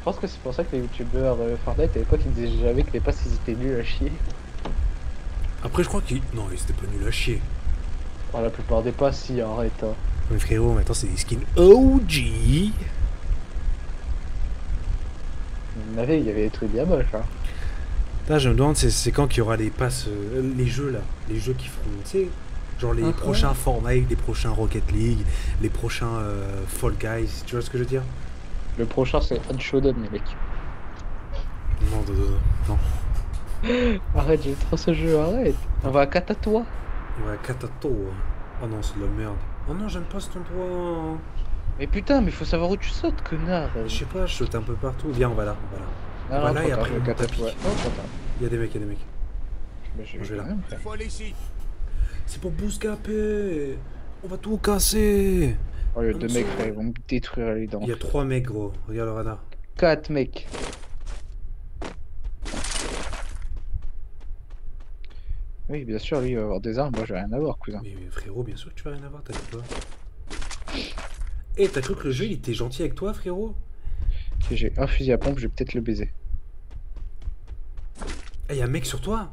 pense que c'est pour ça que les youtubeurs Fortnite à l'époque ils disaient jamais que les passes ils étaient nuls à chier. Après, je crois qu'ils. Non, ils étaient pas nuls à chier. Bon, la plupart des passes, si, arrête. Hein. Mais frérot, maintenant c'est des skins OG. Il y avait des trucs bien moches. Hein. Là, je me demande, c'est quand qu'il y aura les passes. Les jeux là. Les jeux qui feront. Tu sais, genre les prochains Fortnite, les prochains Rocket League, les prochains Fall Guys. Tu vois ce que je veux dire? Le prochain c'est Unshoden, les mecs. Non, non. Arrête, j'ai trop ce jeu, arrête. On va à Katatoa. Ouais, Katato. Oh non, c'est de la merde. Oh non, j'aime pas cet endroit. Mais putain, mais faut savoir où tu sautes, connard. Je sais pas, je saute un peu partout. Viens, on va là, on va là. Ah, On va non, là et après le on tapis. Katatoa. Oh, putain. Il y a des mecs, Mais Je vais là. faire. Faut aller ici. C'est pour bouscaper. On va tout casser. Oh, il y a deux mecs, frère, ils vont me détruire les dents. Il y a 3 mecs, gros. Regarde le radar. 4 mecs. Oui, bien sûr, lui, il va avoir des armes. Moi, j'ai rien à voir, cousin. Mais frérot, bien sûr que tu vas rien avoir, t'as dit quoi? Eh, t'as cru que le jeu il était gentil avec toi, frérot? Si j'ai un fusil à pompe, je vais peut-être le baiser. Eh, y'a un mec sur toi?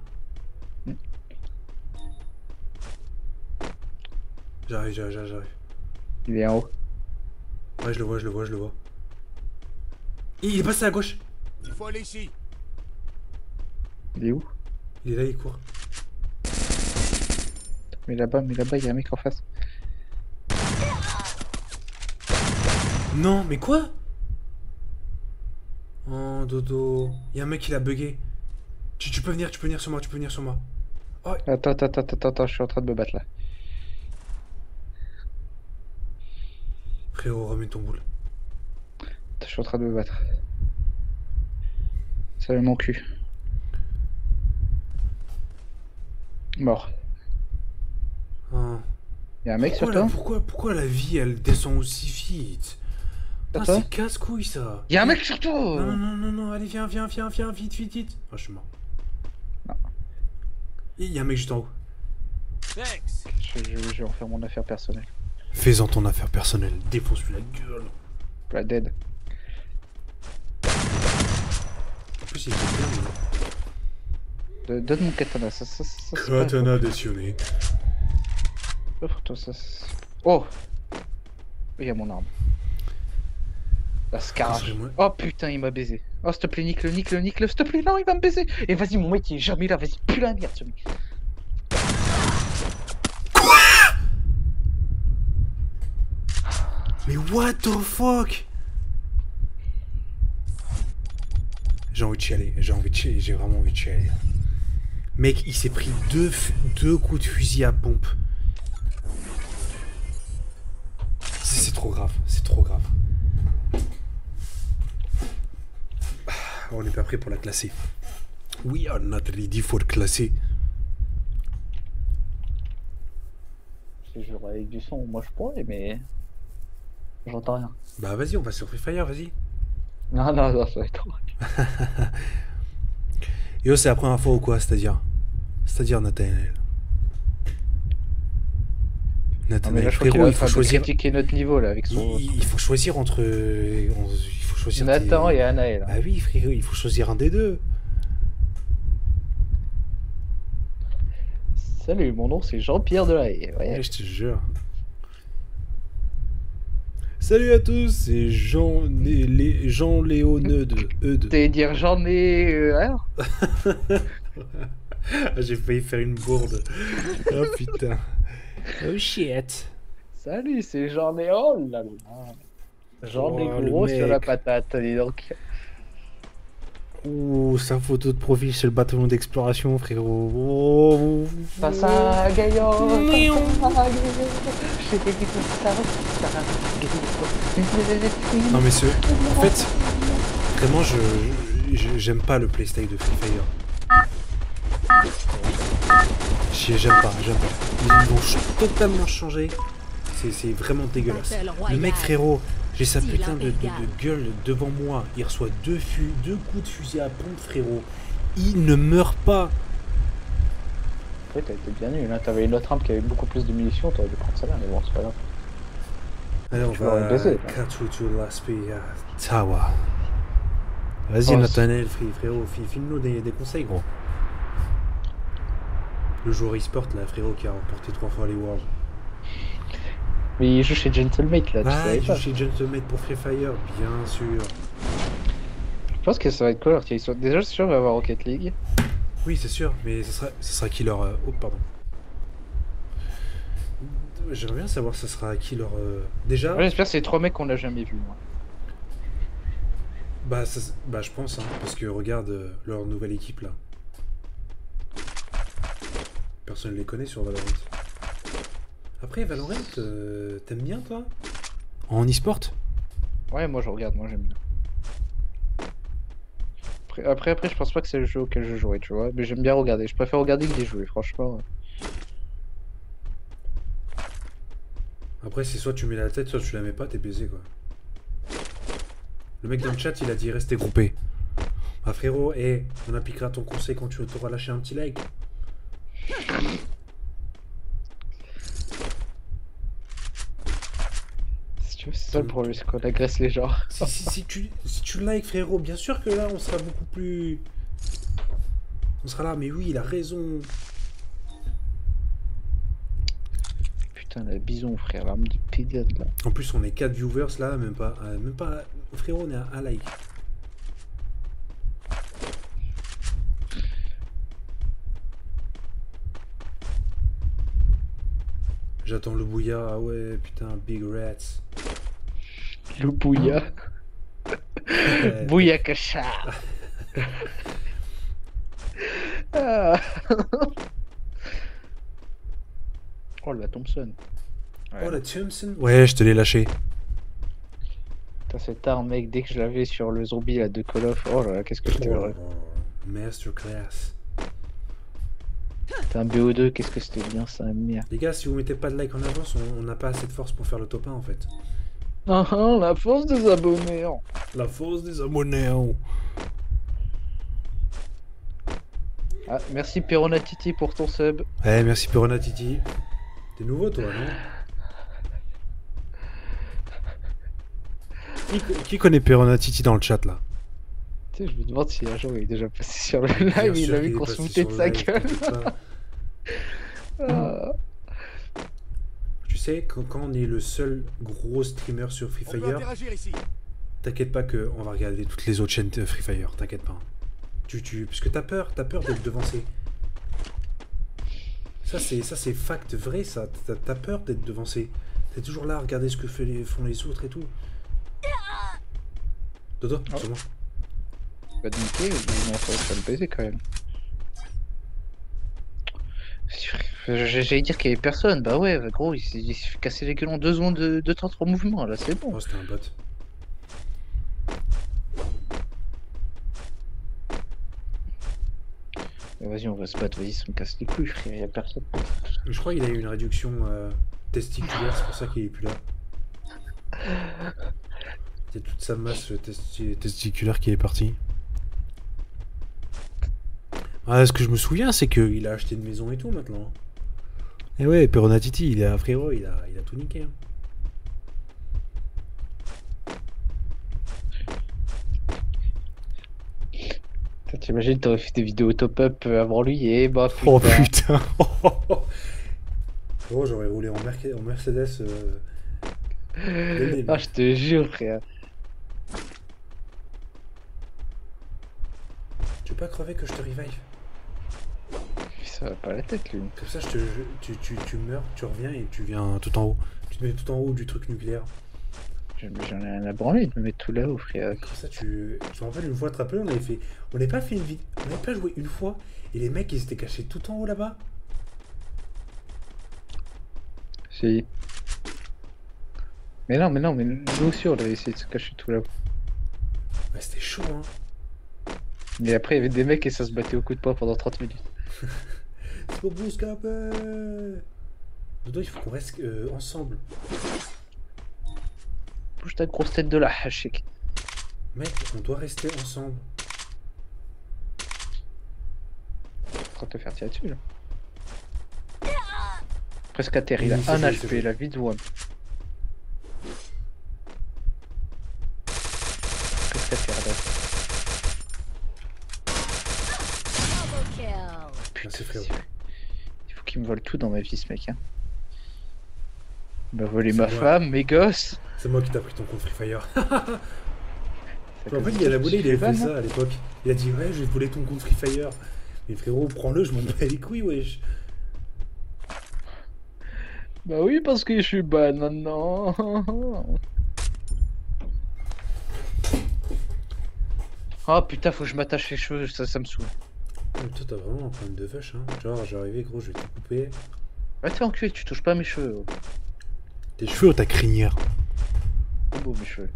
J'arrive. Il est en haut. Ouais, je le vois. Il est passé à gauche. Il faut aller ici. Il est où? Il est là, il court. Mais là-bas, il y a un mec en face. Non, mais quoi? Oh, dodo. Y'a un mec qui l'a bugué. Tu peux venir sur moi, Oh. Attends, je suis en train de me battre là. Frérot, remets ton boule. Je suis en train de me battre. Salut mon cul. Mort. Oh. Y'a un mec sur toi? Pourquoi la vie elle descend aussi vite? Putain, Attends. c'est casse-couille ça. Y'a un mec sur toi! Non, allez, viens, vite. Oh, je suis mort. Non. Il y a un mec juste en haut. Thanks. Je vais en faire mon affaire personnelle. Fais-en ton affaire personnelle, défonce-lui la gueule. La dead. En plus, il est bien. Donne mon katana, ça c'est pas- Katana décionné. Offre-toi ça. Oh! Il y a mon arme. La scarage. Oh putain, il m'a baisé. Oh s'il te plaît, nique-le, s'il te plaît, non, il va me baiser. Et vas-y, mon mec, il est jamais là, vas-y, pue la merde, ce mec. Mais what the fuck? J'ai envie de chialer, j'ai vraiment envie de chialer. Mec, il s'est pris deux coups de fusil à pompe. C'est trop grave. On n'est pas prêt pour la classer. We are not ready for classer. Si je jouerais avec du son, moi je pourrais, mais. J'entends rien. Bah vas-y, on va sur Free Fire, vas-y. Non, ça va être trop. Yo, c'est la première fois ou quoi, c'est-à-dire Nathanaël. Nathanaël, frérot, il faut choisir. Critiquer notre niveau là avec son. Il faut choisir entre. Il faut choisir. Nathan et Anaël. Ah oui, frérot, il faut choisir un des deux. Salut, mon nom c'est Jean-Pierre Delahaye. Ouais, je te jure. Salut à tous, c'est Jean-Léoneux de Eudes. T'allais dire j'en ai. Alors J'ai failli faire une bourde. Oh putain. Oh shit. Salut, c'est j'en ai. Oh là là. J'en ai Oh, le gros sur la mec. patate, dis donc. Ouh, sa photo de profil sur le bâtiment d'exploration, frérot. Oh. Passa Gaillon. Non mais en fait, vraiment j'aime pas le playstyle de Free Fire. J'aime pas. Ils vont totalement changer. C'est vraiment dégueulasse. Le mec, frérot, j'ai sa putain de gueule devant moi. Il reçoit deux coups de fusil à pompe, frérot. Il ne meurt pas. Ouais, t'as été bien nul, hein. T'avais une autre arme qui avait beaucoup plus de munitions, t'aurais dû prendre celle-là, mais bon, c'est pas grave. Allez, on Tu vas va baiser, là. Katsutu Laspi Tower. Vas-y, Oh, Nathaniel, frérot, file-nous des conseils, gros. Le joueur e-sport, là, frérot, qui a remporté 3 fois les Worlds. Mais il joue chez Gentlemate là, tu Ah, savais il joue pas. chez Gentlemate pour Free Fire, bien sûr. Je pense que ça va être cool. Déjà, c'est sûr, on va avoir Rocket League. Oui, c'est sûr, mais ça sera qui leur... Oh, pardon. J'aimerais bien savoir ça sera qui leur... Déjà... Ouais, j'espère que c'est les 3 mecs qu'on a jamais vus, moi. Bah, je pense, hein, parce que regarde leur nouvelle équipe, là. Personne ne les connaît sur Valorant. Après, Valorant, t'aimes bien, toi? En e-sport? Ouais, moi je regarde, moi j'aime bien. Après, je pense pas que c'est le jeu auquel je jouerai, tu vois. Mais j'aime bien regarder. Je préfère regarder que d'y jouer, franchement. Après, c'est soit tu mets la tête, soit tu la mets pas, t'es baisé, quoi. Le mec dans le chat, il a dit restez groupés. Ah frérot, on appliquera ton conseil quand tu t'auras lâché un petit like. Si tu veux, c'est ça le problème, c'est qu'on agresse les gens. Si tu likes, frérot, bien sûr que là, on sera beaucoup plus... On sera là, mais oui, il a raison. Putain, la bison, frère, l'arme de pédiatre, là. En plus, on est 4 viewers, là, même pas... Frérot, on est à 1 like. J'attends le bouillard, ah ouais, putain, Big Rats. Le bouilla. Bouilla cacha. Ah. Oh, la Thompson. Ouais. Oh, la Thompson. Ouais, je te l'ai lâché. Putain, cette arme, mec, dès que je l'avais sur le zombie là, de Call of, oh là là, qu'est-ce que je te Oh, masterclass. Putain, BO2, qu'est-ce que c'était bien ça, merde. Les gars, si vous mettez pas de like en avance, on n'a pas assez de force pour faire le top 1 en fait. Ah, la force des abonnés. Oh. La force des abonnés. Oh. Ah, merci Peronatiti pour ton sub. Ouais, merci Perona Titi. T'es nouveau toi, non? Qui connaît Perona Titi dans le chat là? Tu sais, je me demande si un jour il est déjà passé sur le live, il a vu qu'on se foutait de sa gueule. Ah. Tu sais, quand on est le seul gros streamer sur Free Fire, t'inquiète pas qu'on va regarder toutes les autres chaînes de Free Fire, t'inquiète pas. Parce que t'as peur d'être devancé. Ça c'est fact vrai, ça. T'as peur d'être devancé. T'es toujours là à regarder ce que font les autres et tout. Dodo, c'est moi. Pas de niquer, non, ça va me baiser quand même. J'allais dire qu'il y avait personne, bah ouais, bah gros, il s'est fait casser les gueules en 2 secondes de temps de mouvement, là, c'est bon. Oh, c'était un bot. Vas-y, on va se battre, vas-y, ça me casse les couilles, frère, y'a personne. Je crois qu'il a eu une réduction testiculaire, c'est pour ça qu'il est plus là. C'est toute sa masse testiculaire qui est partie. Ah, ce que je me souviens, c'est qu'il a acheté une maison et tout maintenant. Et ouais, Peronatiti, il est un frérot, il a tout niqué. Hein. T'imagines, t'aurais fait des vidéos top-up avant lui et bah putain. Oh putain. Oh, j'aurais roulé en Mercedes. Ah, je te jure, frère. Tu veux pas crever que je te revive? Ça va pas la tête, lui. Comme ça, tu meurs, tu reviens et tu viens tout en haut. Tu te mets tout en haut du truc nucléaire. J'en ai rien à branler de me mettre tout là-haut, frère. Comme ça, tu me rappelles une fois, te rappelles, on n'avait pas fait une vidéo, on n'avait pas joué une fois et les mecs ils étaient cachés tout en haut là-bas. Si. Mais non, nous aussi on avait essayé de se cacher tout là-haut. Ouais, c'était chaud, hein. Mais après, il y avait des mecs et ça se battait au coup de poing pendant 30 minutes. C'est pour Bouscapé. Dodo, il faut qu'on reste ensemble. Bouge ta grosse tête de la hachek. Mec, on doit rester ensemble. En train de te faire tirer dessus là. Presque à terre, il a Oui, 1 c'est HP, vrai. la vie de one. Presque à terre là. putain, Merci, frérot. il faut qu'il me vole tout dans ma vie, ce mec. Hein. Il m'a volé C'est ma moi. femme, mes gosses. C'est moi qui t'ai pris ton compte Free Fire. C'est En fait, il y a la boulée, il avait fait ça à l'époque. Il a dit ouais, je vais te voler ton compte Free Fire. Mais frérot, prends-le, je m'en bats les couilles, wesh. Bah oui, parce que je suis ban maintenant. Oh putain, faut que je m'attache les cheveux, ça me saoule. Mais toi, t'as vraiment un problème de vache, hein. Genre, j'arrivais, gros, je vais te couper. Va te faire enculer, tu touches pas à mes cheveux. Tes cheveux ou ta crinière? C'est beau mes cheveux.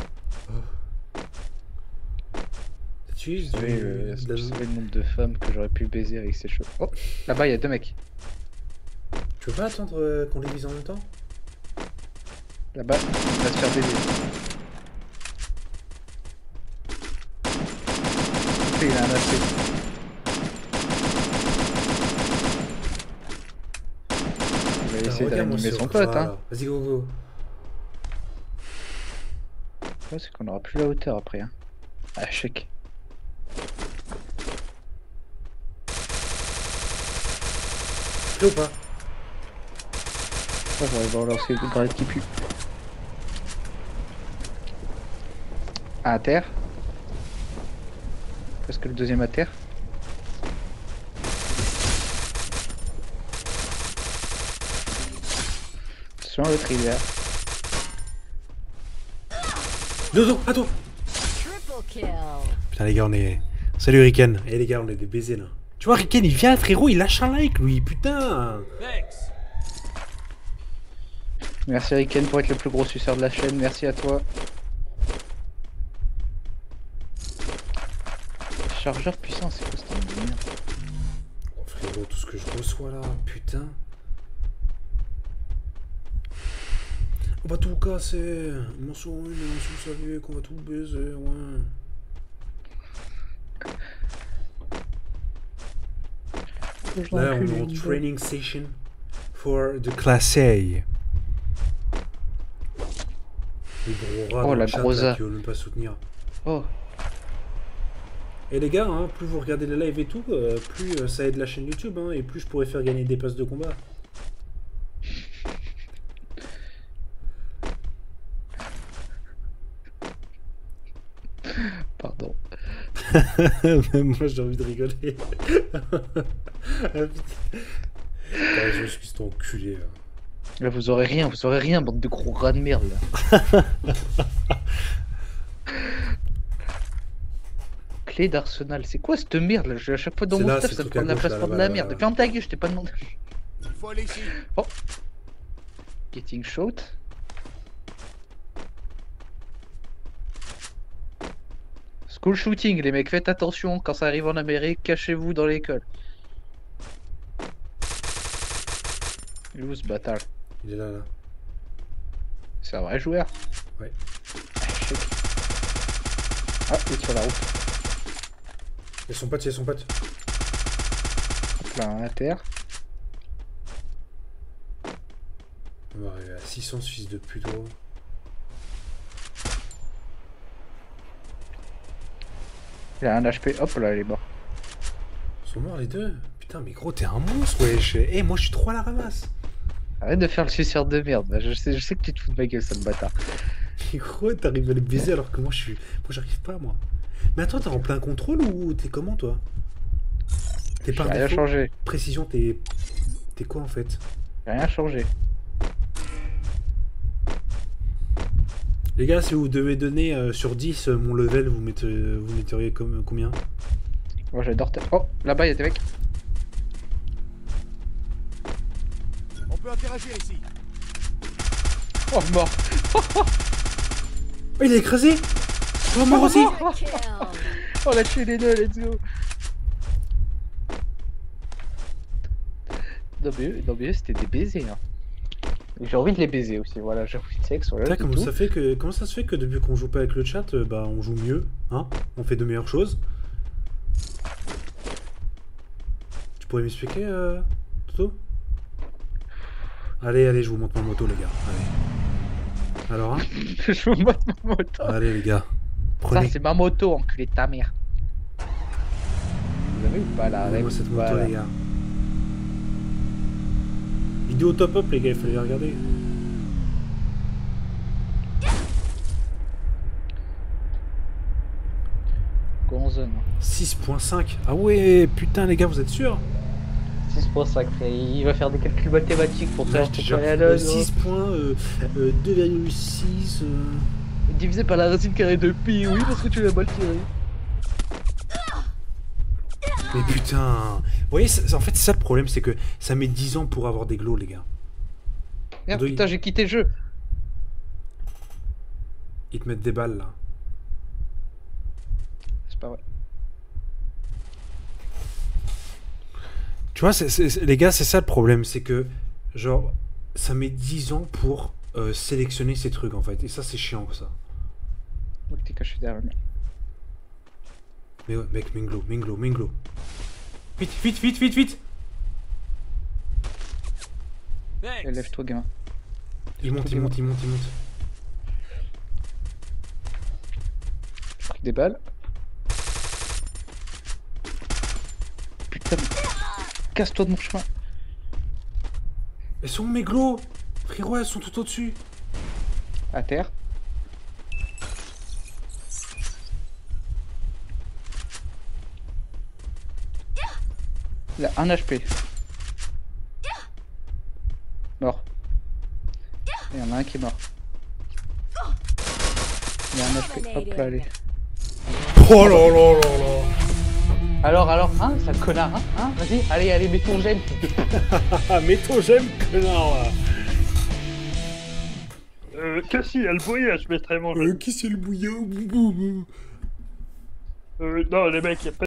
Tu Vous savez le nombre de femmes que j'aurais pu baiser avec ces cheveux. Oh, là-bas, il y a 2 mecs. Tu veux pas attendre qu'on les vise en même temps? Là-bas, il va se faire baiser. Il a un aspect. Il va essayer d'animer son pote, hein. Vas-y, go, go. Ouais, c'est qu'on aura plus la hauteur après, hein. Ah, chèque. Tu ou pas? Oh, j'aurais relancer une grenade qui pue. À terre. Est-ce que le deuxième à terre? Attention à l'autre rivière. Dodo, à toi! Putain, les gars, on est. Salut Riken. Eh, les gars, on est des baisers là. Tu vois, Riken, il vient, frérot, il lâche un like, lui, putain! Thanks. Merci Riken pour être le plus gros suceur de la chaîne, merci à toi. Chargeur puissant, c'est quoi cette merde? Oh, frérot, tout ce que je reçois là, putain. On va tout casser. Mention 1, mention saluer, qu'on va tout baiser, ouais. Là, on est en training session for the class A. Les gros rats oh, dans la le chat, grosa. là, qui veulent même pas soutenir. Oh, Et les gars, hein, plus vous regardez les lives et tout, plus ça aide la chaîne YouTube, hein, et plus je pourrais faire gagner des passes de combat. pardon. Même moi j'ai envie de rigoler. Ah, putain. Je suis ton enculé. Là, vous aurez rien, bande de gros rats de merde là. Clé d'arsenal, c'est quoi cette merde là? À chaque fois dans C'est mon là, stuff, c'est ça le me truc prend de à la gauche, place là, pour de là-bas, la là, merde. là. Ferme ta gueule, je t'ai pas demandé. Il faut aller ici. Oh, getting shot. School shooting, les mecs, faites attention quand ça arrive en Amérique, cachez-vous dans l'école. Il est où ce bâtard? Il est là, là. C'est un vrai joueur. Ouais. Ah, il est sur la route. Il y a son pote, il y a son pote. Hop là, à terre. On va arriver à 600, ce fils de pute, gros. Il a un HP, hop là, il est mort. Ils sont morts les deux. Putain, mais gros, t'es un monstre, wesh. Eh, moi, je suis trop à la ramasse. Arrête de faire le suceur de merde. Je sais que tu te fous de ma gueule, sale bâtard. Mais gros, t'arrives à les baiser alors que moi, moi, j'arrive pas, moi. Mais attends, t'es en plein contrôle ou t'es comment, toi? T'es J'ai par rien défaut. changé. Précision, t'es quoi, en fait? J'ai rien changé. Les gars, si vous devez donner sur 10 mon level, vous metteriez comme combien? Moi j'adore. Oh, là-bas il y a des mecs. On peut interagir ici. Oh, mort. Oh, il a écrasé. Oh, mort aussi. On a tué les deux, let's go. Non mais eux, c'était des baisers. Hein. J'ai envie de les baiser aussi, voilà, j'ai envie de sexe. Voilà, Comment ça se fait que depuis qu'on joue pas avec le chat, bah on joue mieux, hein? On fait de meilleures choses. Tu pourrais m'expliquer, Toto? Allez, je vous montre ma moto, les gars. Allez. Alors, hein? Je vous montre ma moto. Allez, les gars. Ça, c'est ma moto, enculé de ta mère. Vous avez ou pas la ref? Moi cette moto Voilà. les gars. Vidéo top up les gars, il fallait les regarder. Go en zone. 6.5. Ah ouais, putain les gars, vous êtes sûrs? 6.5, il va faire des calculs mathématiques pour faire déjà aller à l'heure. 6.2,6. Divisé par la racine carrée de pi, oui, parce que tu l'as mal tiré. Mais putain. Vous voyez, en fait, c'est ça le problème, c'est que ça met 10 ans pour avoir des glows, les gars. Merde, putain, j'ai quitté le jeu. Ils te mettent des balles là. C'est pas vrai. Tu vois, les gars, c'est ça le problème, c'est que, genre, ça met 10 ans pour sélectionner ces trucs, en fait. Et ça, c'est chiant, ça. Donc t'es caché derrière le mur. Mais ouais, mec, Minglo. Vite, vite, vite, vite, vite. Lève-toi, gamin. Il monte. J'ai pris des balles. Putain, casse-toi de mon chemin. Elles sont où, mes glows? Frérot, elles sont tout au-dessus. À terre. Il a 1 HP. Mort. Il y en a un qui est mort. Il y a 1 HP. Hop là, allez. Oh là là là là. Alors, hein, sale connard, hein, vas-y, allez, mets ton j'aime. Mets ton j'aime, connard. Qu'est-ce qu'il y a le bouillon, je mettrais mon jeu. Qui c'est le bouillon? Non, les mecs, y a pas